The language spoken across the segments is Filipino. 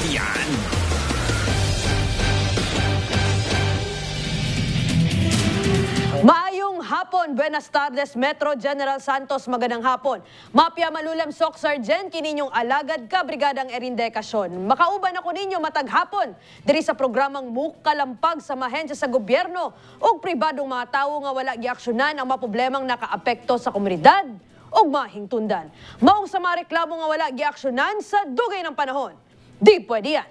yan. Maayong hapon, buenas tardes, Metro General Santos, magandang hapon. Mapia Malulam Sok Sergeant, kininyong alagad ka, Brigadang Erindekasyon. Makauban ako ninyo matag hapon, diri sa programang Mukalampag sa mahensya sa gobyerno o pribadong mga tao nga wala giaksyonan ang mga problemang nakaapekto sa komunidad o mahingtundan. Maong sa mga reklamo nga wala giaksyonan sa dugay ng panahon. Di pwede yan.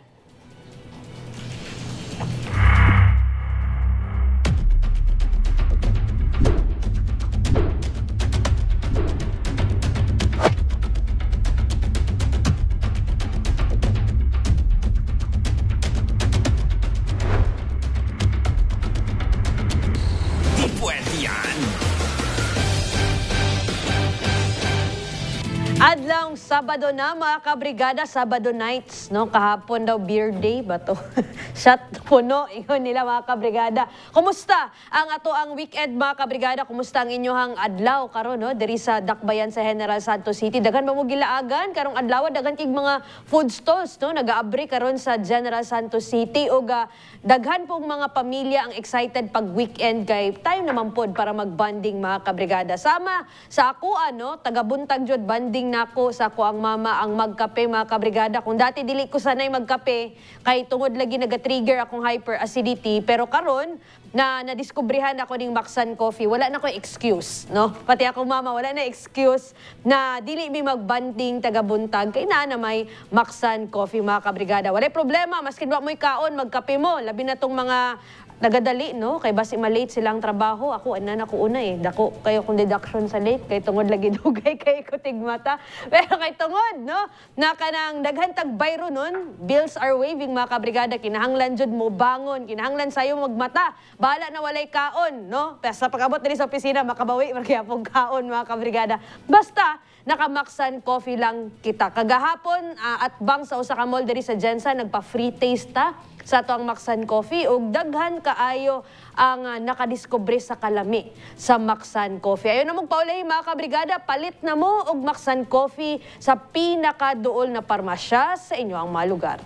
Adlawng Sabado na mga kabrigada, Sabado nights, no? Kahapon daw beer day ba to? Shot puno, ingon nila mga kabrigada. Kumusta ang ato ang weekend mga kabrigada? Kumusta ang inyohang adlaw karon, no? Diri sa Dakbayan sa General Santos City. Daghan ba mo gilaagan karong adlaw, daghan kig mga food stalls, no? Nagaabri karon sa General Santos City ug daghan pong mga pamilya ang excited pag weekend kay tayo naman pod para magbanding mga kabrigada. Sama sa ako ano, taga-buntag jud banding nako sa ako ang mama ang magkape mga kabrigada. Kung dati dili ko sanay magkape kay tungod lagi naga-trigger akong hyperacidity, pero karon na nadiskubrihan ako ning Maxan Coffee, wala na ko excuse, no? Pati akong mama wala na excuse na dili mi magbanding taga-buntag kay na may Maxan Coffee mga kabrigada. Wala problema maskin wa mo'y kaon magkape mo, labi na tong mga nagadali, no? Kay basi malate silang trabaho. Ako, anan ako una eh. Dako kayo kung deduction sa late. Kay tungod lagi dugay kay ko tigmata. Pero kay tungod, no? Na kanang daghan tag bayro nun. Bills are waving mga kabrigada. Kinahanglan jud mo bangon. Kinahanglan sayo magmata. Bahala na walay kaon, no? Pero sa pag-abot diri sa opisina, makabawi magyapong kaon mga kabrigada. Basta, naka-Maxan Coffee lang kita. Kagahapon, at bang sa usa ka mall diri sa Jensa, nagpa-free taste ta sa ato ang Maxan Coffee ug daghan kaayo ang nakadiskubre sa kalami sa Maxan Coffee. Ayon na mong paulay mga kabrigada, palit na mo og Maxan Coffee sa pinakaduol na parmasya sa inyo ang mga lugar.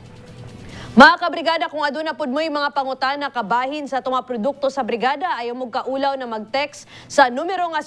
Mga kabrigada, kung aduna pod mo'y mga pangutana kabahin sa itong mga produkto sa brigada, ayaw mo kaulaw na mag-text sa numero nga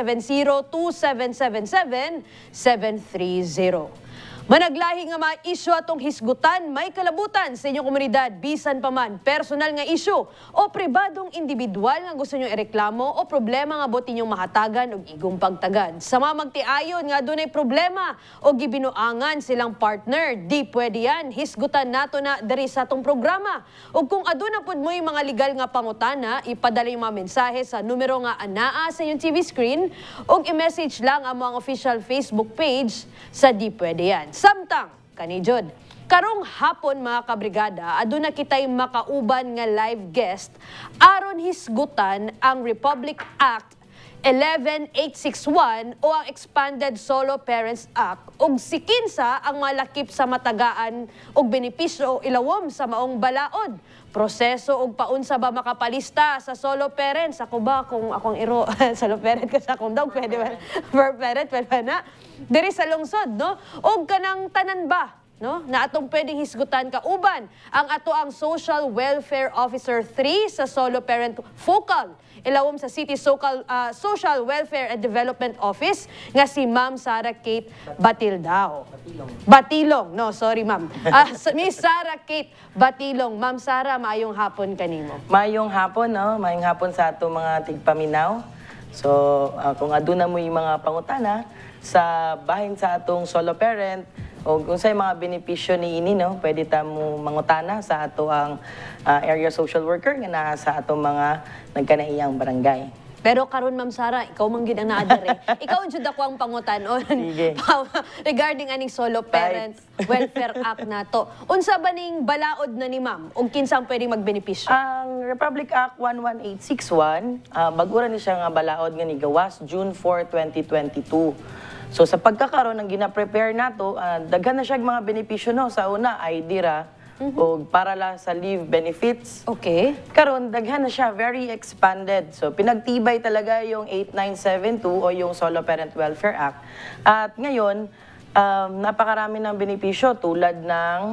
0970-2777-730. Managlahi nga mga isyu atong hisgutan, may kalabutan sa inyong komunidad, bisan pa man, personal nga isyu o pribadong individual nga gusto nyo ireklamo o problema nga bot inyong mahatagan o igong pagtagad. Sa mga magtiayon nga dunay problema o gibinuangan silang partner, di pwede yan. Hisgutan nato na dari sa atong programa. O kung aduna pod mo'y mga legal nga pangutana, ipadala yung mga mensahe sa numero nga anaa sa inyong TV screen o i-message lang ang mga official Facebook page sa Di Pwede Yan. Samtang, kanijod, karong hapon mga kabrigada, aduna kitay makauban nga live guest aron hisgutan ang Republic Act 11861 o ang Expanded Solo Parents Act ug sikinsa ang mga lakip sa matagaan ug benepisyo o ilawom sa maong balaod. Proseso ug paunsa ba makapalista sa solo parents? Ako ba kung akong iro solo parent ko sa akong dog, pwede ba? Per parent, pwede ba na? Diri sa lungsod, no? Og kanang tanan ba, no? Na atong pwedeng hisgutan kauban ang ato ang Social Welfare Officer 3 sa Solo Parent Focal. Ilawom sa City Social Welfare and Development Office nga si Ma'am Sarah Kate Batildao. Batilong. No, sorry ma'am. Miss Sarah Kate Batilong. Ma'am Sarah, maayong hapon kanimo. Maayong hapon, no? Maayong hapon sa ato mga tigpaminaw. So, kung aduna mo yung mga pangutana sa bahin sa atong solo parent, o kung sa'yo mga benepisyo ni ini, no, pwede mo mangutana sa ato ang area social worker nga na sa ato mga nagkanaiyang barangay. Pero karon Ma'am Sarah, ikaw man gid ang naadere. Ikaw jud ako ang pangutanon regarding aning Solo Parent Welfare Act nato. Unsa ba ning balaod na ni Ma'am? Ug kinsang pwedeng magbenepisyo? Ang Republic Act 11861, bag-ura ni siya nga balaod nga ni gawas June 4, 2022. So sa pagkakaroon ng gina-prepare nato, daghan na siya mga benepisyo, no. Sa una ID ra o para la sa leave benefits. Okay. Karon daghan na siya, very expanded. So pinagtibay talaga yung 8972 o yung Solo Parent Welfare Act. At ngayon, napakarami ng benepisyo tulad ng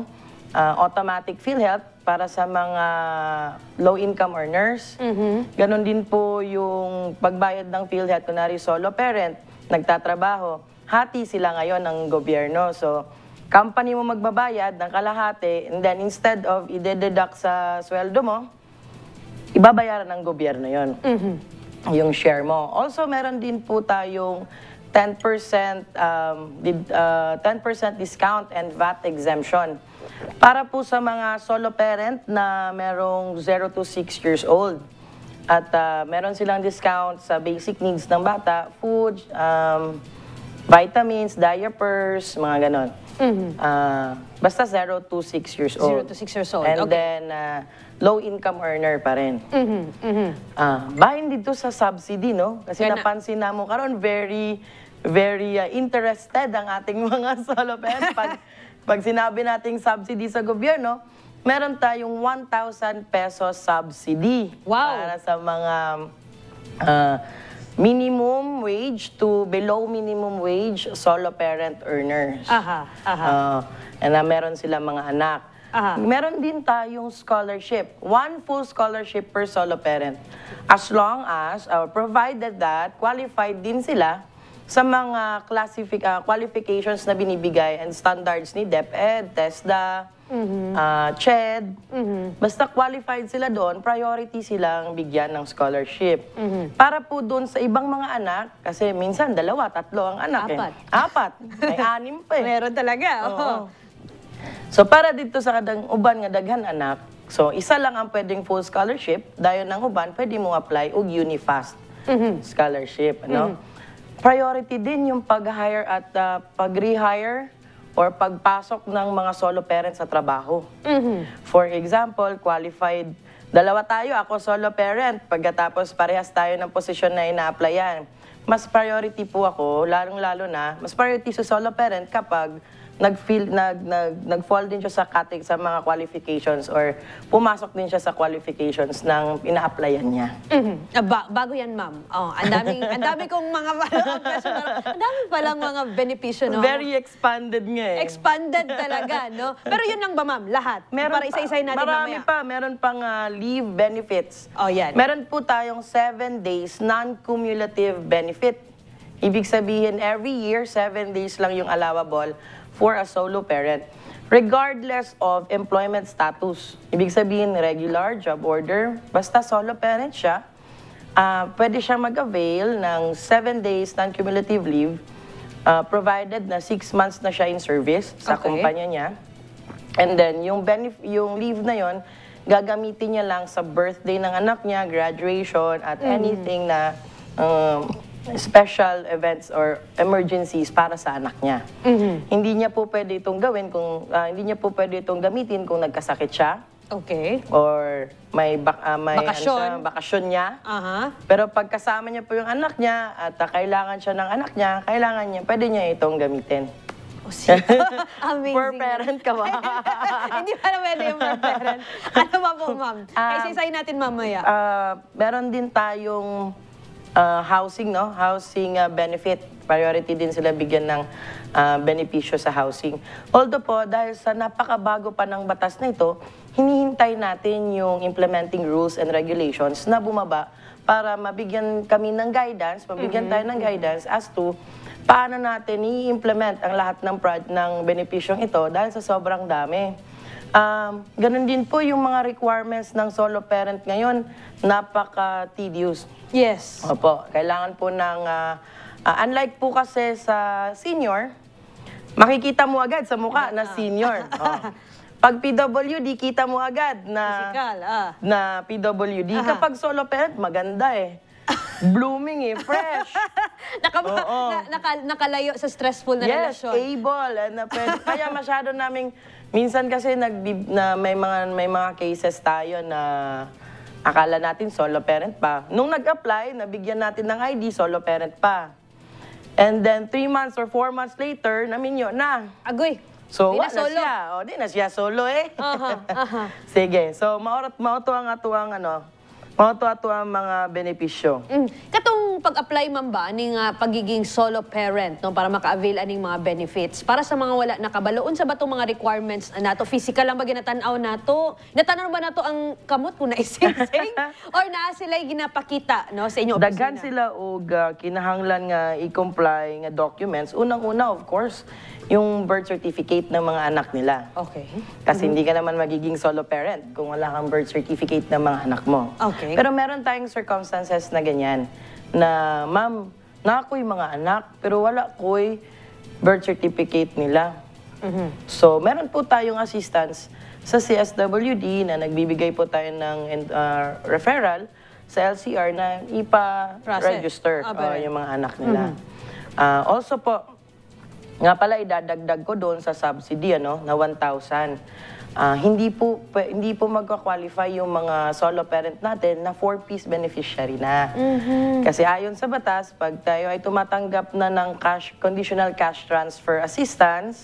automatic PhilHealth para sa mga low-income earners. Ganon din po yung pagbayad ng PhilHealth, kunwari solo parent, nagtatrabaho, hati sila ngayon ng gobyerno. So, company mo magbabayad ng kalahati, and then instead of i-deduct sa sweldo mo, ibabayaran ng gobyerno yon yung share mo. Also, meron din po tayong 10% 10% discount and VAT exemption para po sa mga solo parent na merong 0 to 6 years old. At meron silang discount sa basic needs ng bata, food, vitamins, diapers, mga ganon. Basta 0 to 6 years old. 0 to 6 years old. And Okay. then, low-income earner pa rin. Bahin dito sa subsidy, no? Kasi Kaya na- napansin na mo karon very interested ang ating mga solo parents. Pag sinabi nating subsidy sa gobyerno, meron tayong 1,000 pesos subsidy Wow. para sa mga minimum wage to below minimum wage solo parent earners. And meron sila mga anak. Meron din tayong scholarship. One full scholarship per solo parent. As long as, provided that, qualified din sila sa mga qualifications na binibigay and standards ni DepEd, TESDA, CHED. Basta qualified sila doon, priority silang bigyan ng scholarship. Para po doon sa ibang mga anak, kasi minsan 2, 3 ang anak. Apat. 4. May 6 pa eh. Meron talaga. Oo. So para dito sa kadang uban nga daghan anak, so isa lang ang pwedeng full scholarship, dayon ng uban pwede mo apply og UniFast scholarship, ano? Priority din yung pag-hire at pag-rehire or pagpasok ng mga solo parents sa trabaho. For example, qualified, 2 tayo, ako solo parent, pagkatapos parehas tayo ng posisyon na ina-applyan. Mas priority po ako, lalong-lalo na, mas priority sa solo parent kapag nag-fall din siya sa mga qualifications or pumasok din siya sa qualifications ng ina-applyan niya. Bago yan, ma'am. Ang dami kong mga ang dami palang mga benepisyo, no? Very expanded nga eh. Expanded talaga, no? Pero yun lang ba, ma'am? Lahat? Para isa-isay natin marami mamaya. pa. Meron pang leave benefits. Yan. Meron po tayong 7 days non-cumulative benefit. Ibig sabihin, every year, 7 days lang yung allowable for a solo parent, regardless of employment status. Ibig sabihin, regular, job order, basta solo parent siya, pwede siya mag-avail ng 7 days non-cumulative leave, provided na 6 months na siya in service sa kumpanya niya. And then, yung leave na yon, gagamitin niya lang sa birthday ng anak niya, graduation, at anything na special events or emergencies para sa anak niya. Hindi niya po pwede itong gawin hindi niya po pwede itong gamitin kung nagkasakit siya. Okay. Or may Bakasyon. Bakasyon niya. Pero pag kasama niya po yung anak niya at kailangan siya ng anak niya, pwede niya itong gamitin. Amazing. Per parent ka ba? Hindi pa na pwede yung per parent. Ano ba po, ma'am? Isa-isay natin mamaya. Meron din tayong housing, no? Housing benefit. Priority din sila bigyan ng benepisyo sa housing. Although po, dahil sa napakabago pa ng batas na ito, hinihintay natin yung implementing rules and regulations na bumaba para mabigyan kami ng guidance, mabigyan tayo ng guidance as to paano natin i-implement ang lahat ng benepisyong ito dahil sa sobrang dami. Ganun din po yung mga requirements ng solo parent ngayon, napaka-tedious. Yes. Opo, kailangan po ng, unlike po kasi sa senior, makikita mo agad sa mukha na senior. Pag PWD, kita mo agad na, Physical, na PWD. Kapag solo parent, maganda eh. Blooming eh, fresh. Nakalayo sa stressful na relasyon. Yes, able. Kaya masyado naming, minsan kasi may mga cases tayo na akala natin solo parent pa. Nung nag-apply, nabigyan natin ng ID, solo parent pa. And then 3 months or 4 months later, naminyo na. Agoy. So, Di na solo. siya. Di na siya solo eh. Sige. So, mautuang Mga to ang mga benepisyo. Katong pag-apply man ba aning pagiging solo parent no para maka-avail aning mga benefits para sa mga wala nakabaloon sa batong mga requirements nato physical lang ba ginatan-aw nato natanaw ba nato ang kamot kung naising-sing or naa sila ginapakita no sa inyo opisina? Daghan sila og kinahanglan nga i-comply nga documents. Unang-una of course yung birth certificate ng mga anak nila. Okay. Kasi hindi ka naman magiging solo parent kung wala kang birth certificate ng mga anak mo. Okay. Pero meron tayong circumstances na ganyan, na ma'am, na ako'y mga anak, pero wala ko'y birth certificate nila. So, meron po tayong assistance sa CSWD na nagbibigay po tayo ng referral sa LCR na ipa-register yung mga anak nila. Also po, nga pala idadagdag ko doon sa subsidy na 1,000. Hindi po magka-qualify yung mga solo parent natin na 4-piece beneficiary na. Kasi ayon sa batas, pag tayo ay tumatanggap na ng conditional cash transfer assistance,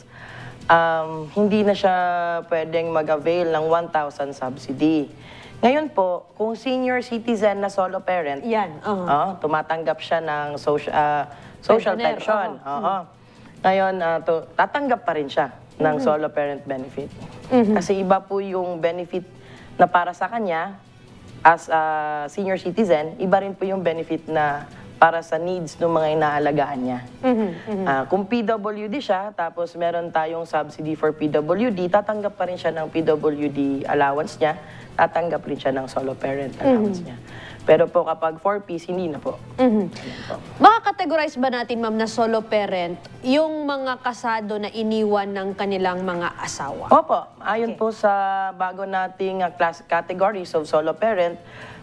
hindi na siya pwedeng mag-avail ng 1,000 subsidy. Ngayon po, kung senior citizen na solo parent, tumatanggap siya ng social pension. Ngayon, tatanggap pa rin siya ng solo parent benefit. Kasi iba po yung benefit na para sa kanya as a senior citizen, iba rin po yung benefit na para sa needs ng mga inaalagaan niya. Kung PWD siya, tapos meron tayong subsidy for PWD, tatanggap pa rin siya ng PWD allowance niya, tatanggap rin siya ng solo parent allowance niya. Pero po kapag 4-piece, hindi na po. Maka-categorize ba natin, ma'am, na solo parent yung mga kasado na iniwan ng kanilang mga asawa? Opo. Ayon po sa bago nating categories of solo parent,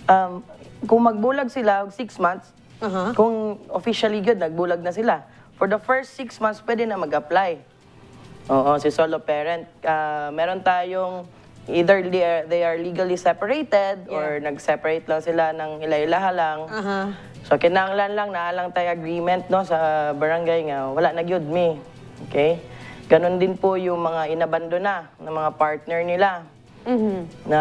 kung magbulag sila 6 months, kung officially good, nagbulag na sila. For the first 6 months, pwede na mag-apply. Oo, si solo parent. Meron tayong either they are legally separated or nag-separate lang sila ng ila-ilaha lang. So, kinanglan lang, naalang tayo agreement sa barangay nga, wala na gyud me. Okay? Ganon din po yung mga inabandona ng mga partner nila. Na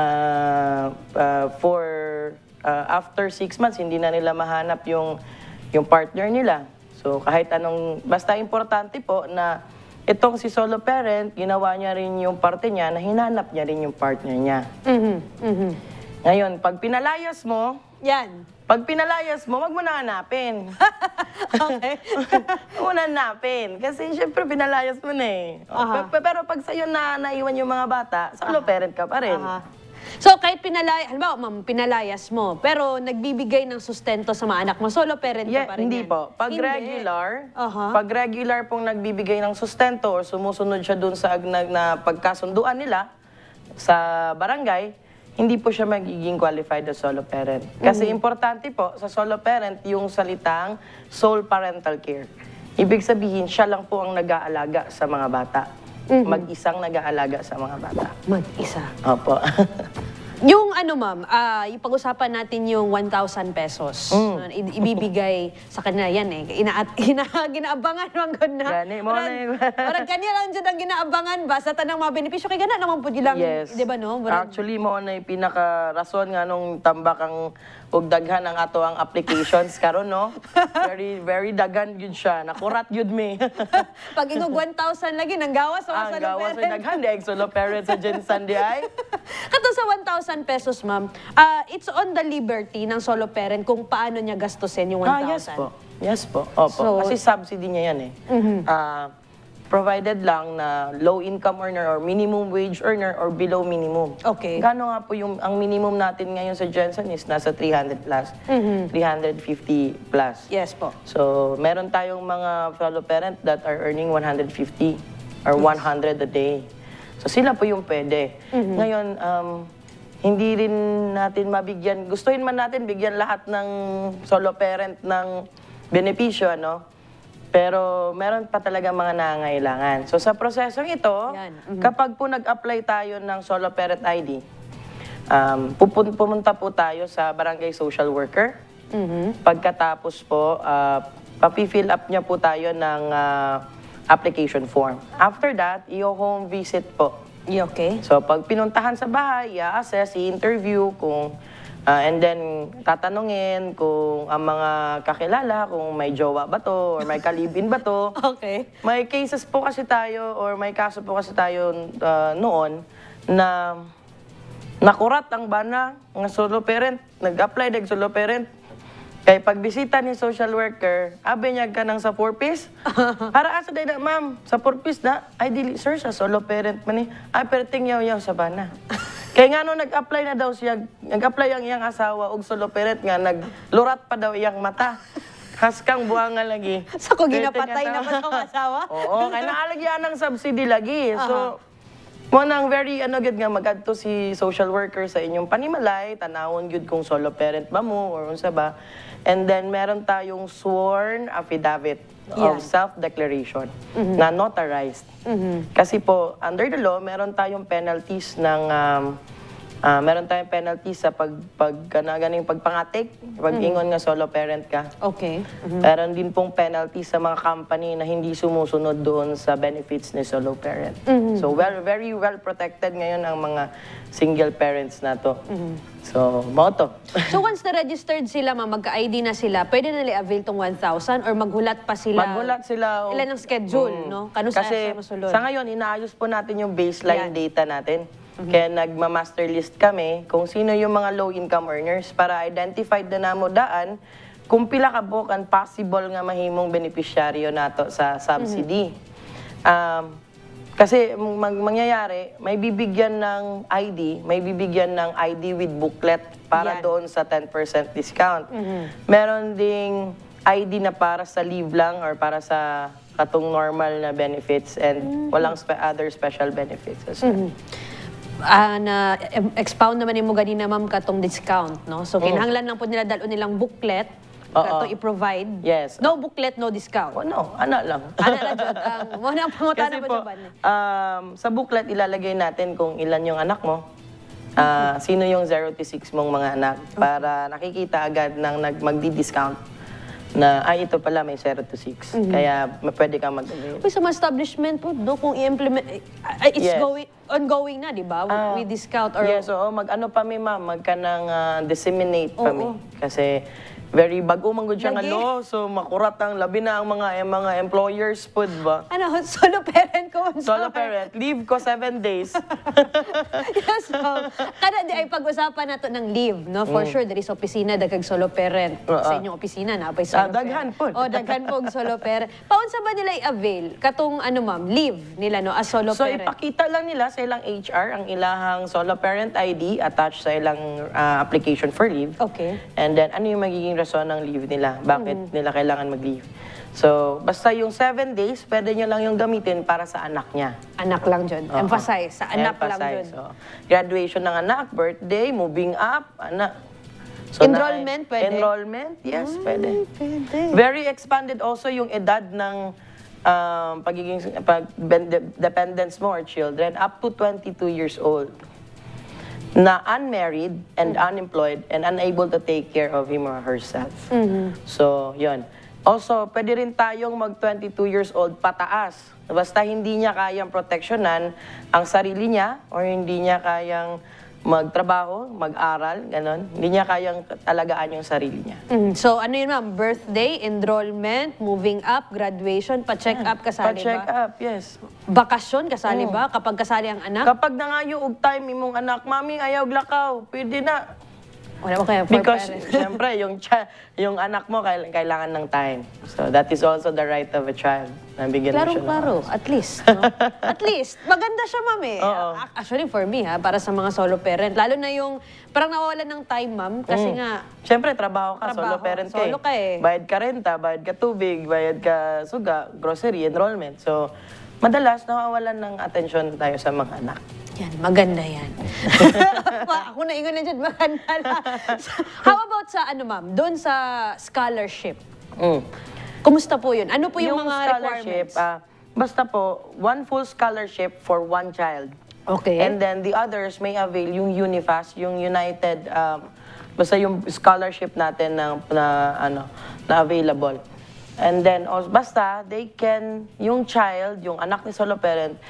after 6 months, hindi na nila mahanap yung partner nila. So, kahit anong, basta importante po na itong si solo parent, ginawa niya rin yung parte niya na hinanap niya rin yung partner niya. Ngayon, pag pinalayas mo, wag mo na hanapin. Wag mo na hanapin. Kasi syempre pinalayas mo na eh. Pero pag sa'yo na naiwan yung mga bata, solo parent ka pa rin. So, kahit halimbawa, ma'am, pinalayas mo, pero nagbibigay ng sustento sa mga anak mo, solo parent ka pa rin Hindi yan? po. Pag regular pong nagbibigay ng sustento or sumusunod siya dun sa na pagkasunduan nila sa barangay, hindi po siya magiging qualified as solo parent. Kasi importante po sa solo parent yung salitang sole parental care. Ibig sabihin, siya lang po ang nag-aalaga sa mga bata. Mag-isang nag-aalaga sa mga bata. Mag-isa. Opo. Yung ma'am, yung pag-usapan natin yung 1,000 pesos. Ibibigay sa kanila yan eh. Ginaabangan man gud na. Gani, mo na yung... Parang kanya lang dyan ang ginaabangan ba sa tanang mga benepisyo. Kaya gana naman po lang, di ba no? Actually, mo na yung pinaka-rason nga nung tambak ang daghan ang ato ang applications karon no. Very daghan yun siya. Nakurat yun me. Pag ingog 1,000 lagi, nanggawas sa solo gawas parent. ay daghan, di solo parents sa Jensan di ay. Kato sa 1,000 pesos, ma'am, it's on the liberty ng solo parent kung paano niya gastusin yung 1,000. Yes po. Yes po. Opo. Kasi subsidy niya yan eh. Provided lang na low income earner or minimum wage earner or below minimum. Okay. Gano nga po ang minimum natin ngayon sa Jensen is nasa 300 plus, 350 plus. Yes po. So, meron tayong mga fellow parent that are earning 150 or 100 a day. So, sila po yung pwede. Ngayon, hindi rin natin mabigyan, gustuhin man natin bigyan lahat ng solo parent ng benepisyo, ano? Pero meron pa talaga mga nangangailangan. So sa prosesong ito, kapag po nag-apply tayo ng solo parent ID, pumunta po tayo sa barangay social worker. Pagkatapos po, papi-fill up niya po tayo ng application form. After that, i-home visit po. Okay. So pag pinuntahan sa bahay, i-assess, i-interview kung And then, tatanungin kung ang mga kakilala, kung may jowa ba to, or may kalibin ba to. Okay. May cases po kasi tayo, or may kaso po kasi tayo noon, na nakurat ang bana ng solo parent, nag-apply ng solo parent. Kaya pagbisita ni social worker, abinyag ka nang sa 4-piece. Para asa day na, ma'am, sa 4-piece na, ay dili, sir, sa solo parent man ni. Ay, perting yaw-yaw sa bana. Kaya nga no, nag-apply na daw siya, nag-apply ang iyang asawa og solo parent nga, naglurat pa daw iyang mata. Haskang buhanga lagi. So kung ginapatay na ba itong asawa? Oo, kaya naalagyan ng subsidy lagi. So, mo nang very gud nga magadto si social worker sa inyong panimalay, tanawon gud kung solo parent ba mo or unsa ba. And then meron tayong sworn affidavit of self-declaration na notarized. Kasi po under the law meron tayong penalties ng sa ganing pagpangatik, pag-ingon nga solo parent ka. Okay. Meron din pong penalty sa mga company na hindi sumusunod doon sa benefits ni solo parent. So, very well protected ngayon ang mga single parents na to. So, moto. So once na-registered sila, magka-ID na sila, pwede na i-avail tong 1,000 or maghulat pa sila? Maghulat sila. Ilan ang schedule, no? Kano Kasi masulod? sa ngayon, inaayos po natin yung baseline data natin. Kaya nagma-master list kami kung sino yung mga low-income earners para identified na namo daan kung pila ka bukan possible nga mahimong beneficiaryo nato sa subsidy. Kasi mangyayari, may bibigyan ng ID, may bibigyan ng ID with booklet para doon sa 10% discount. Meron ding ID na para sa leave lang or para sa katong normal na benefits and walang other special benefits as well. Na-expound naman mo ganina, ma'am, katong discount, no? So, kinahanglan lang po nila dalo nilang booklet, kato i-provide. Yes. No booklet, no discount. Oh, no, ana lang. Ana lang, Jod. Muna ang pangutana Kasi po po, sa booklet, ilalagay natin kung ilan yung anak mo, sino yung 0 to 6 mong mga anak, para nakikita agad ng magdi-discount na, ito pala may 0 to 6. Kaya pwede kang mag-avail. Sa mga establishment po, do, kung i-implement, it's ongoing na, di ba? With discount or... Yes, oo. Mag-ano pa mi, ma'am, magkanang disseminate pa mi. Kasi very bago man gud siya nga law, so makurat ang labi na ang mga employers pud ba. Ano, solo parent ko. Solo parent, leave ko 7 days. Yes, so, kada di ay pag-usapan nato ng leave, no? For sure, there is opisina, dagag solo parent. Sa inyong opisina, napay solo daghan parent. po. Daghan po solo parent. Paunsa ba nila i-avail? Katong, ma'am, leave nila, no? As solo So, parent. ipakita lang nila sa ilang HR ang ilahang solo parent ID attached sa ilang application for leave. Okay. And then, ano yung magiging rason ng leave nila? Bakit nila kailangan mag-leave? So, basta yung 7 days, pwede nyo lang yung gamitin para sa anak niya. Anak lang, John. Emphasize, sa anak lang, John. So, graduation ng anak, birthday, moving up, anak. So, Enrollment, pwede? Enrollment, yes, pwede. Pwede. Very expanded also yung edad ng dependents mo or children up to 22 years old na unmarried and unemployed and unable to take care of him or herself. So, yun. Also, pwede rin tayong mag-22 years old pataas. Basta hindi niya kayang proteksyonan ang sarili niya or hindi niya kayang magtrabaho, mag-aral, gano'n. Hindi niya kayang talagaan yung sarili niya. So, ano yun, ma'am? Birthday, enrollment, moving up, graduation, pa-check up kasali Pa-check ba? up, yes. Bakasyon kasali ba? Kapag kasali ang anak? Kapag nangayo og time imong anak, mami, ayaw glakaw, pwede na. Wala mo kaya for Because, parents. siyempre, yung anak mo kailangan ng time. So, that is also the right of a child. Nabigyan mo siya ng Klaro, at least. No? At least. Maganda siya, ma'am eh. Oo. Actually, for me, para sa mga solo parent. Lalo na yung, parang nawawalan ng time, ma'am. Kasi nga, Siyempre, trabaho ka, solo Trabaho, parent ka solo ka eh. Bayad ka renta, bayad ka tubig, bayad ka suga, grocery, enrollment. So, madalas nawawalan ng atensyon tayo sa mga anak. yan, maganda yan. Ako na ingon na dyan, maganda na. How about sa, ma'am, doon sa scholarship? Kumusta po yun? Ano po yung mga scholarship, requirements? basta po, one full scholarship for one child. Okay. And then the others may avail yung UNIFAS, yung United, basta yung scholarship natin na available. And then, basta, they can, yung child, yung anak ni solo parent,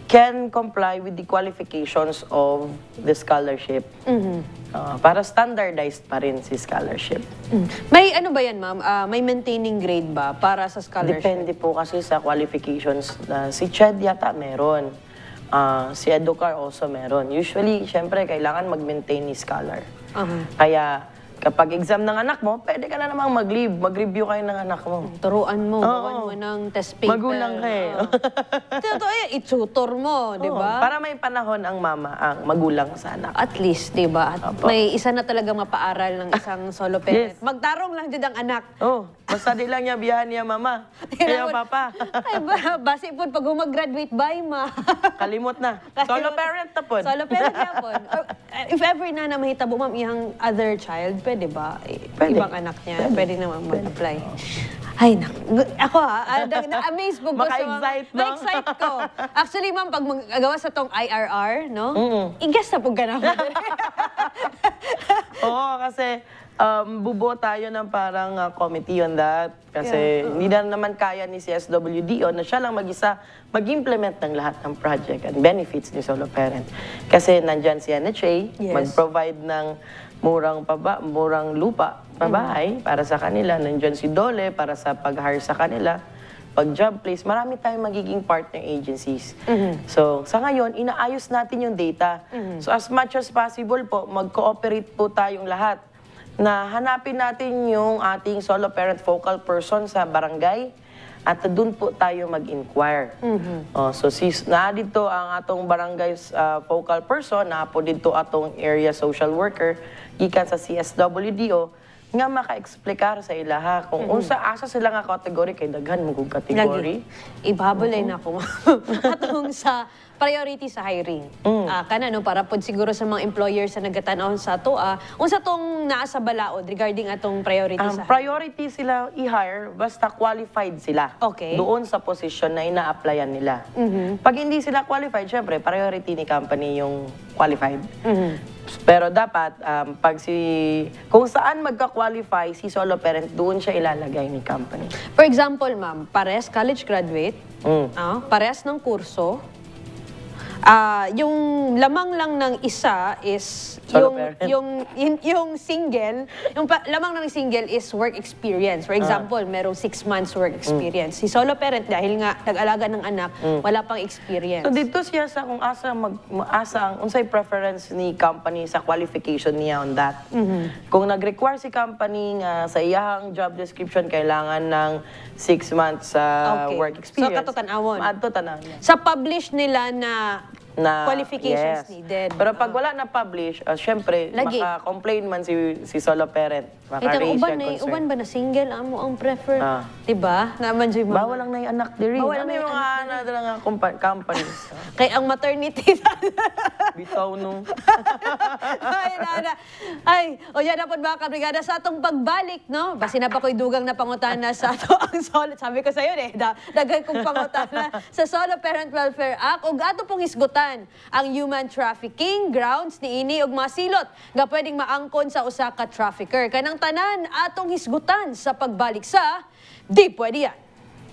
can comply with the qualifications of the scholarship. Para standardized pa rin si scholarship. May ano ba yan, ma'am? May maintaining grade ba para sa scholarship? Depende po kasi sa qualifications. Si CHED yata meron. Si Educar also meron. Usually, syempre, kailangan mag-maintain ni scholar. Kaya, kapag exam ng anak mo, pwede ka na namang mag-leave. Mag-review kayo ng anak mo. Turuan mo, gawan mo ng test paper. Magulang ka eh. Totoo itutor mo, di ba? Para may panahon ang mama, ang magulang sa anak. At least, di ba? At may isa na talaga mapaaral ng isang solo parent. Yes. Magtarong lang dyan ang anak. Basta di lang niya biyahan niya mama. Kaya papa. Ay, basi po, pag mag-graduate, bye, ma. Kalimot na. Solo parent na po. Solo parent na po. If ever na mahitabo, ma'am, yung other child, pwede ba? Pwede. Ibang anak niya, pwede naman mag-apply. Ay, ako na-amaze po ko sa Maka-excite, no? Ma-excite ko. Actually, ma'am, pag magawa sa tong IRR, no? I-guess na po ganun. Oo, kasi bubuo tayo ng parang committee on that. Kasi hindi na naman kaya ni CSWDO na siya lang mag-isa mag-implement ng lahat ng project and benefits ni solo parent. Kasi nandyan si NHA, mag-provide ng murang lupa, pabahay para sa kanila. Nandyan si DOLE para sa pag-hire sa kanila. Pag job place, marami tayong magiging partner agencies. So, sa ngayon, inaayos natin yung data. So, as much as possible po, mag-cooperate po tayong lahat na hanapin natin yung ating solo parent focal person sa barangay at doon po tayo mag-inquire. So, na dito ang atong barangay focal person, na po dito atong area social worker, gikan sa CSWDO, nga maka-explikar sa ilaha kung unsa asa sila nga kategory kay daghan mo kung kategory. Ibabulay na ako atong sa priority sa hiring. Kana no para pod siguro sa mga employers sa nagatanahon sa ato unsa tong naa sa balaod regarding atong priority sa hiring? Priority sila i-hire basta qualified sila. Okay. Doon sa position na ina-applyan nila. Pag hindi sila qualified, syempre priority ni company yung qualified. Pero dapat, kung saan magka-qualify si solo parent, doon siya ilalagay ni company. For example, ma'am, parehas college graduate, parehas ng kurso, yung lamang lang ng isa is yung single, lamang ng single is work experience. For example, merong 6 months work experience. Si solo parent dahil nga nag-alaga ng anak, wala pang experience. So dito siya sa kung asa ang unsay preference ni company sa qualification niya on that. Kung nag-require si company nga sa iyang job description kailangan ng 6 months work experience. So katutan-awon. Katutan-awon. Sa publish nila na qualifications needed. Pero pag wala na publish, syempre, maka-complain man si solo parent. Maka-raise siya concern. Uban ba na single amo ang prefer? Diba? Naman dyan mga... Bawal lang na yung anak diri. Bawal lang na yung mga companies. Kaya ang maternity Bitaw nung. O yan na po mga kabrigada sa atong pagbalik, no? Basi na pa ko'y dugang na pangutana sa ato ang solo. Sabi ko sa'yo dagay kong pangutana sa Solo Parent Welfare Act. O ato pong isgutan ang human trafficking, grounds ni ini og masilot nga pwedeng maangkon sa usa ka trafficker. Kanang tanan atong hisgutan sa pagbalik sa Di Pwede Yan.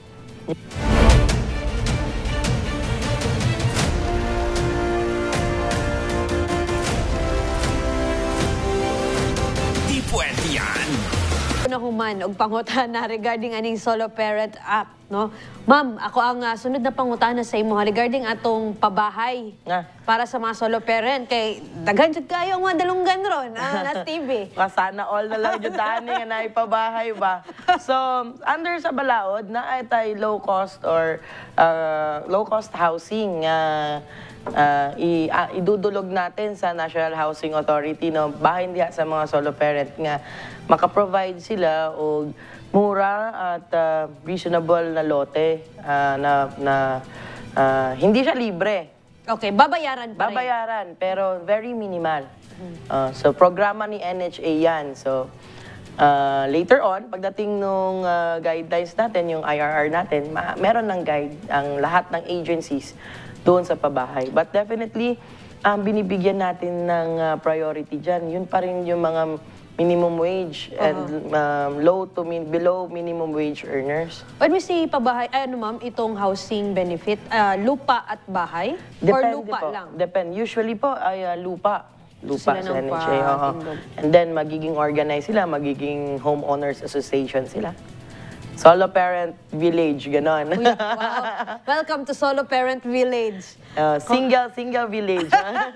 Di Pwede Yan. Human og pangutana regarding aning Solo Parent Act, no? Ma'am, ako ang sunod na pangutana sa imo regarding atong pabahay para sa mga solo parent kay daghan jud kayo ang mga dalunggan ron na TV. Sana all na lang jud tani nga naipabahay ba. So, under sa balaod na ay tay low cost or low cost housing idudulog natin sa National Housing Authority no bahin diha sa mga solo parent nga maka-provide sila og mura at reasonable na lote hindi siya libre. Okay, babayaran pa rin. Babayaran pero very minimal. So programa ni NHA yan. So later on, pagdating nung guidelines natin, yung IRR natin, meron ng guide ang lahat ng agencies doon sa pabahay. But definitely, binibigyan natin ng priority dyan. Yun pa rin yung mga minimum wage and below minimum wage earners. When we say pabahay, ano ma'am, itong housing benefit, lupa at bahay? Or lupa po. lang? Depende. Usually po ay lupa. Lupa Sila sa ng NHA. oo. patindog. And then magiging organized sila, magiging homeowners association sila. Solo parent village, ganon. Uy, wow. Welcome to Solo Parent Village. Single village.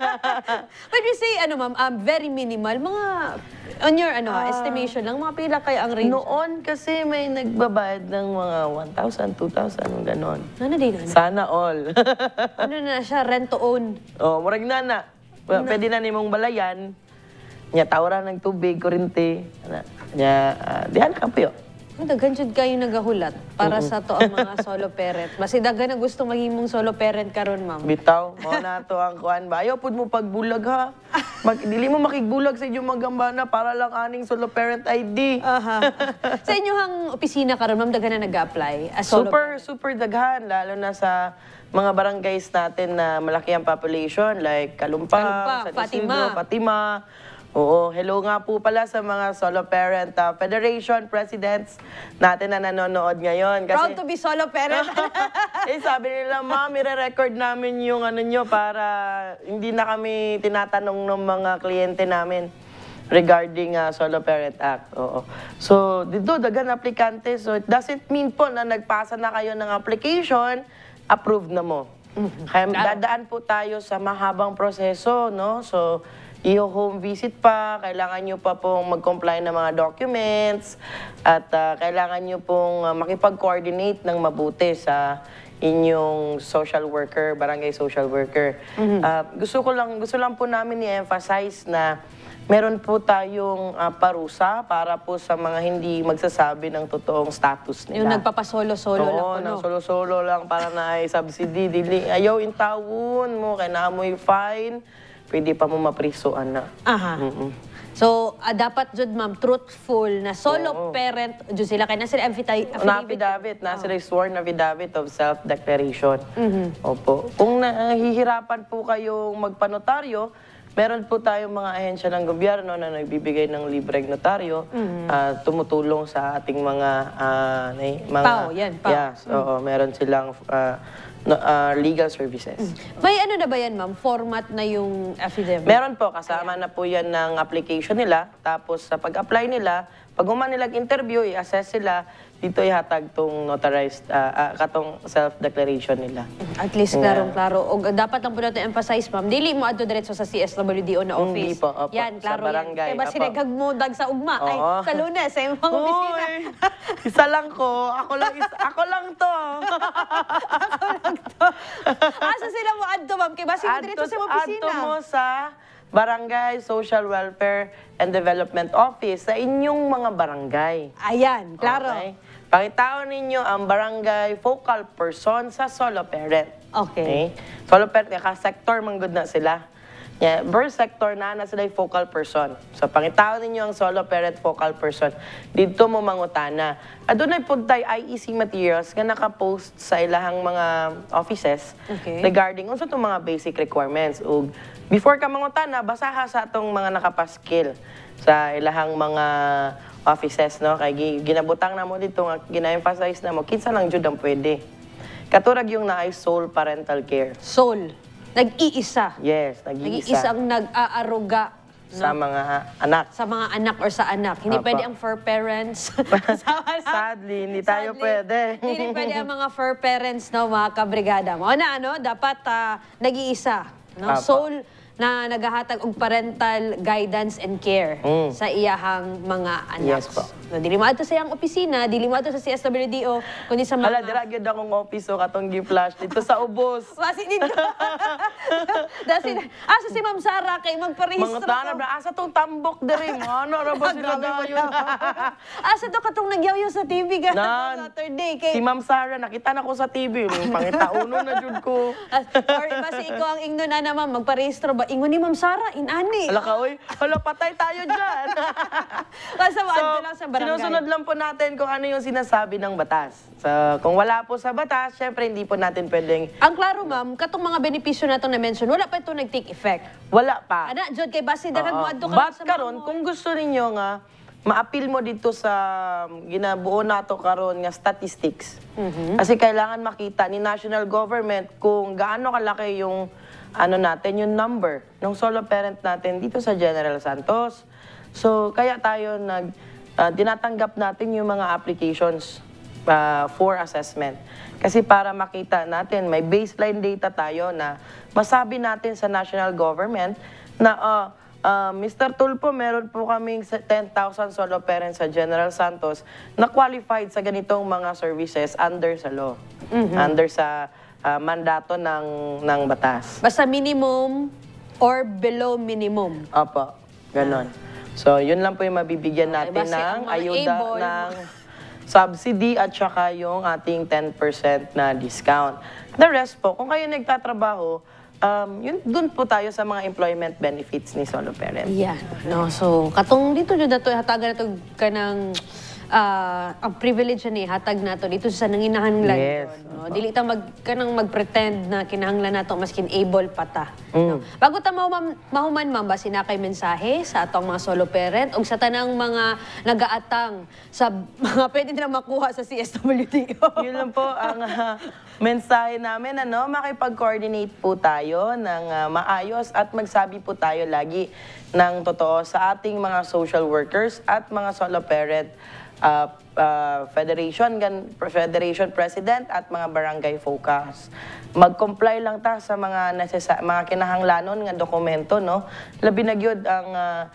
When you say, ano ma'am, very minimal, mga, on your estimation lang, mga pila kaya ang range? Noon kasi may nagbabayad ng mga 1,000, 2,000, ganon. Ano din, ano? Sana all. Ano na siya, rent to own? Oh, murag na. Pwede na nimong balayan. Nya tawran ng tubig, kuryente. Nya dihan ka puyo. Daghan jud kayo nagahulat para sa to ang mga solo parent. Basi daghan na gusto maghimong solo parent karon, ma'am. Bitaw, mao na to ang kuan ba. Ayaw pud mo pagbulag ha. Dili mo makigbulag sa inyong magambana para lang aning solo parent ID. Aha. Sa inyong opisina karon, ma'am, daghan na nag-apply as solo parent. Super daghan lalo na sa mga barangays natin na malaki ang population like Kalumpa, San Isidro, Fatima. Oo, hello nga po pala sa mga solo parent federation presidents natin na nanonood ngayon. Proud to be solo parent. Sabi nila, ma'am, i-record namin yung ano nyo para hindi na kami tinatanong ng mga kliyente namin regarding Solo Parent Act. Oo. So, dito, dagan aplikante. So, it doesn't mean po na nagpasa na kayo ng application, approved na mo. Kaya dadaan po tayo sa mahabang proseso, no? So, home visit pa, kailangan nyo pa pong mag-comply ng mga documents, at kailangan nyo pong makipag-coordinate ng mabuti sa inyong social worker, barangay social worker. Gusto lang po namin i-emphasize na meron po tayong parusa para po sa mga hindi magsasabi ng totoong status nila. Yung nagpapasolo-solo lang po, no? Oo, solo-solo lang para na ay subsidy. Ayaw intawon mo, kaya naamoy fine, pwede pa mo maprisoan na. Aha. So, dapat jud ma'am, truthful na solo parent, jud sila kaya na sila affidavit, na sila sworn affidavit of self-declaration. Opo. Kung nahihirapan po kayong magpanotaryo, meron po tayong mga ahensya ng gobyerno na nagbibigay ng libreng notaryo, tumutulong sa ating mga PAO, yan, PAO. Yes, oo, meron silang legal services. May ano na ba yan, ma'am? Format na yung affidavit? Meron po, kasama na po yan ng application nila. Tapos sa pag-apply nila, pag nilang interview, i-assess sila, dito ihatag tong notarized, katong self-declaration nila. At least klarong-klaro. O dapat lang po natin emphasize, ma'am, dili mo adto diretso sa CSWDO na office. Hindi po, opo. Yan, klaro sa barangay. yan. Kaya ba sinagagmudag sa ugma? Ay, sa Lunes, sa mga opisina. Isa lang ko. Ako lang to. Asa sila mo adto, ma'am? Kaya ba sila diretso sa opisina? Adto mo sa Barangay Social Welfare and Development Office sa inyong mga barangay. Ayan, klaro. Okay. Pakitaon ninyo ang barangay focal person sa solo parent. Okay. Solo parent, ka-sector manggod na sila. Yeah, per sector na sila yung focal person. So, pangitaon ninyo ang solo parent focal person. Dito mo mangutana. Adunay po tayo IEC materials nga nakapost sa ilahang mga offices regarding unsa itong mga basic requirements. O, before ka mangutana, basaha sa itong mga nakapaskil sa ilahang mga offices, no? Kaya ginabutang na mo dito, gina-emphasize na mo, kinsa lang jud ang pwede. Katurag yung naay sole parental care. Sole. Nag-iisa. Yes, nag-iisa. Nag-iisang nag-aaruga. Sa mga anak. Sa mga anak or sa anak. Hindi pwede ang fur parents. Sadly, hindi tayo pwede. Hindi pwede ang mga fur parents, no, mga kabrigada. Mo na dapat nag-iisa. No? Sole na naghahatag og parental guidance and care sa iyahang mga anak. Yes po. No, dili mo ato sa iyang opisina, dili mo ato sa CSWDO, kundi sa mga... Hala, dira gyud akong office o katong gi-flash dito sa ubos. Wasi dito. Asa si Ma'am Sara kay magparehistro. Mga tanab na, asa tong tambok diri? Ano ra ba sila dayon? Asa to katong nagyaw sa TV ka Saturday kay... Si Ma'am Sara, nakita na ko sa TV. Pangitauno na jud ko. Or iba si ikaw ang ingno na naman, magparehistro ba? Ingon ni Ma'am Sara, inani. Hala ka, oy. Hala, patay tayo dyan. Basta mo, so, lang sa barangay. Sinusunod lang po natin kung ano yung sinasabi ng batas. So, kung wala po sa batas, syempre hindi po natin pwedeng... Ang klaro, ma'am, katong mga benepisyo na itong na-mention, wala pa ito nag-take effect. Wala pa. Ana, Jod, kay base dagan mo adto ka But sa karon, kung gusto ninyo nga, ma-appeal mo dito sa ginabuo nato karon nga statistics. Kasi kailangan makita ni national government kung gaano kalaki yung natin, yung number ng solo parent natin dito sa General Santos. So, kaya tayo tinatanggap natin yung mga applications for assessment. Kasi para makita natin, may baseline data tayo na masabi natin sa national government na Mr. Tulpo, meron po kaming 10,000 solo parents sa General Santos na qualified sa ganitong mga services under sa law, under sa mandato ng batas. Basta minimum or below minimum. Opo, ganon. So, yun lang po yung mabibigyan natin base ang ng mga ayuda able, ng subsidy at saka yung ating 10% na discount. The rest po, kung kayo nagtatrabaho, dun po tayo sa mga employment benefits ni solo parent. Yan. No, so, katong dito dyan na ito, hatagan na ito ka ng ang privilege ni hatag nato dito sa nanginahanglan. Yes. No? Dili ta kanang mag-pretend na kinahanglan nato maskin able pata. No? Bago ta mahuman ma'am, basi na kay mensahe sa atong mga solo parent ug sa tanang mga nagaatang sa mga pwede na makuha sa CSWDO. Yun lang po ang mensahe namin, makipag-coordinate po tayo ng maayos at magsabi po tayo lagi ng totoo sa ating mga social workers at mga solo parent Federation President at mga barangay focus. Mag-comply lang ta sa mga mga kinahanglanon nga dokumento, no? Labi na gyud ang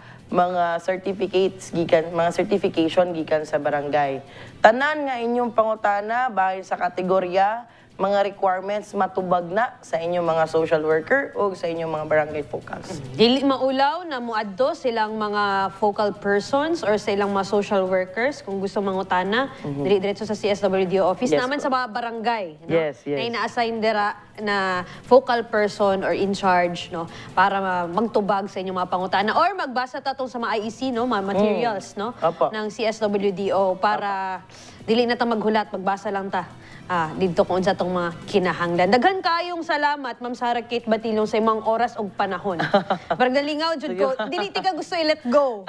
mga certificates gikan, mga certification gikan sa barangay. Tanan nga inyong pangutana bahin sa kategorya, mga requirements matubag na sa inyong mga social worker o sa inyong mga barangay focus. Dili maulaw na muadto silang mga focal persons or sa ilang mga social workers kung gusto mangutana, dili diretso sa CSWDO office naman sa mga barangay, no? Yes, yes. Na ina-assign dira na focal person or in charge, no, para magtubag sa inyong mga pangutana or magbasa tatong sa mga IEC, no, mga materials, no, Opo. ng CSWDO para dili na ta maghulat, magbasa lang ta. Dito kung sa itong mga kinahanglan. Daghan kayong salamat, Ma'am Sarah Kate Batilong, sa imong oras o panahon. Parang nalingaw, Jud ko, dili ti ka gusto i-let go.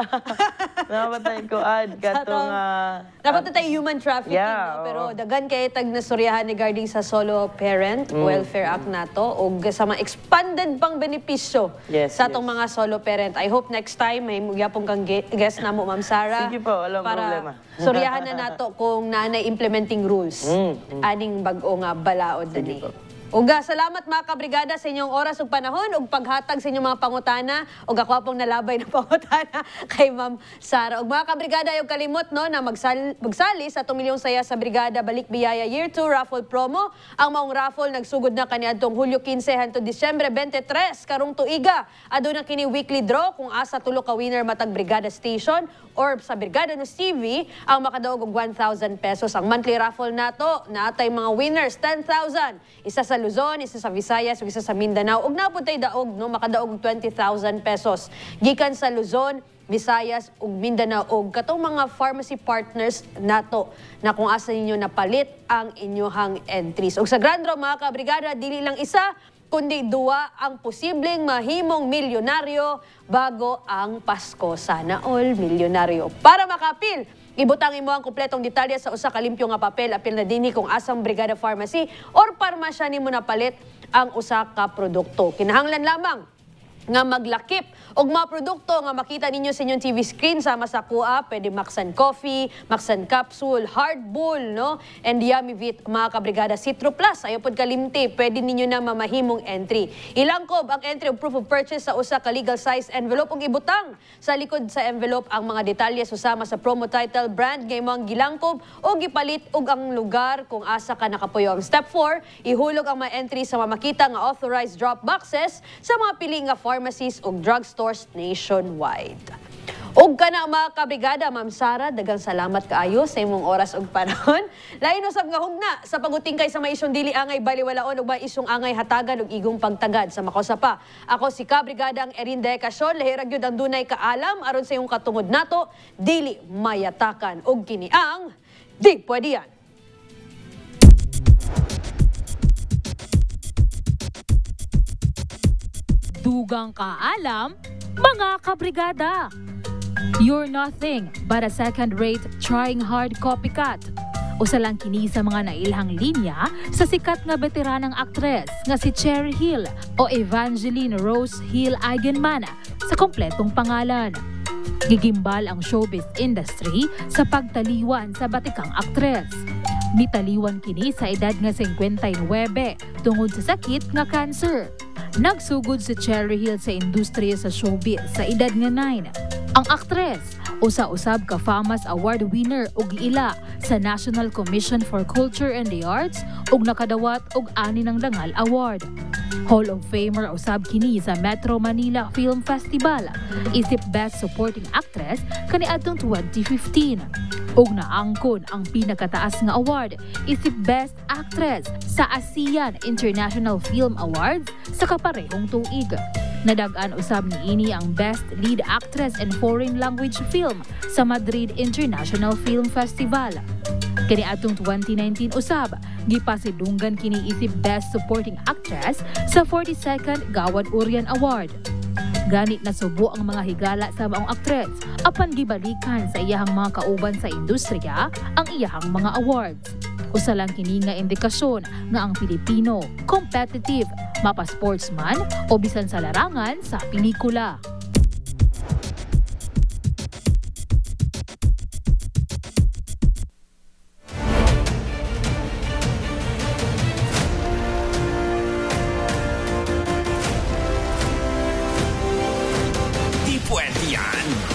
Napatay ko ad katong Dapat na tayo human trafficking, Yeah, no? Pero daghan kayo tag nasuryahan regarding sa solo parent welfare act nato o sa mga expanded pang benepisyo Yes, sa itong mga solo parent. I hope next time may magyapong kang guest na mo, Ma'am Sarah. Sige po, walang problema. Suryahan na nato kung naanay implementing rules. Aning bag-o nga balaod na ni. Uga, salamat mga kabrigada sa inyong oras ug panahon ug paghatag sa inyong mga pangutana ug ako pong nalabay na pangutana kay Ma'am Sarah. Ug mga kabrigada, yung kalimot no na magsali sa 2 milyong saya sa Brigada Balik Biyaya Year 2 raffle promo. Ang maong raffle nagsugod na kaniadtong Hulyo 15 hangtod Disyembre 23 karong tuiga. Aduna kini weekly draw kung asa tulo ka winner matag Brigada Station or sa Brigada News TV ang makadaog og 1,000 pesos. Ang monthly raffle nato naatay mga winners 10,000. Isa sa Luzon, isa sa Visayas, ug isa sa Mindanao. Ug napuntay daog no makadaog og 20,000 pesos. Gikan sa Luzon, Visayas ug Mindanao ug katong mga pharmacy partners nato na kung asa ninyo napalit ang inyohang entries. Ug sa Grand Draw mga kabrigada, dili lang isa kundi duwa ang posibleng mahimong milyonaryo bago ang Pasko. Sana all milyonaryo. Para makapil, ibutang imo ang kumpletong detalye sa usa ka limpyo nga papel apil na dinhi kung asang Brigada Pharmacy or parmasya nimo napalit ang usa ka produkto. Kinahanglan lamang nga maglakip og mga produkto nga makita ninyo sa inyong TV screen sama sa kuha, pwede Maxan Coffee, Maxan Capsule, Hard Bull, no? And Yummy Vit, mga kabrigada. Citro Plus, ayaw pod kalimti, pwede ninyo na mamahimong entry. Ilangkob ang entry of proof of purchase sa usa ka legal size envelope ug ibutang sa likod sa envelope ang mga detalye susama sa promo title, brand, gaymong gilangkob o gipalit ug ang lugar kung asa ka nakapuyo. Ang step 4, ihulog ang mga entry sa mamakita nga authorized drop boxes sa mga pili nga pharmacies o drugstores nationwide. Ug kana mga kabrigada, Ma'am Sara, dagang salamat kaayo sa imong oras ug panahon. Lain usab nga hugna sa pagutingkay sa maisong dili angay baliwalaon ug maisong angay hatagan ug igong pagtagad sa makosapa. Ako si kabrigada ang Erinda Casyon, lahirag gyud ang dunay kaalam aron sa imong katungod nato, dili mayatakan ug kini ang Di Pwede Yan. Dugang kaalam, mga kabrigada. You're nothing but a second-rate, trying-hard copycat. Usa lang kini sa mga nailhang linya sa sikat nga veteranang aktres nga si Cherry Hill o Evangeline Rose Hill Eigenman sa kompletong pangalan. Gigimbal ang showbiz industry sa pagtaliwan sa batikang aktres. Mitaliwan kini sa edad nga 59 tungod sa sakit nga cancer. Nagsugod si Cherry Hill sa industriya sa showbiz sa edad nga 9. Ang aktres, usa-usab ka FAMAS Award winner ug giila sa National Commission for Culture and the Arts ug nakadawat og 6 ng Dangal Award. Hall of Famer usab kini sa Metro Manila Film Festival, isip Best Supporting Actress kaniadtong 2015. Ug naangkon ang pinakataas nga award, isip Best Actress sa ASEAN International Film Awards sa kaparehong tuig. Nadag-an usab niini ang Best Lead Actress in Foreign Language Film sa Madrid International Film Festival. Kaniadtong 2019 usab, gipasidunggan kini isip Best Supporting Actress sa 42nd Gawad Urian Award. Ganit nasubo ang mga higala sa maong aktres apan gibalikan sa iyahang mga kauban sa industriya ang iyahang mga awards. Usa lang kini nga indikasyon nga ang Pilipino competitive, mapa-sportsman o bisan sa larangan sa pelikula. Di Pwede Yan.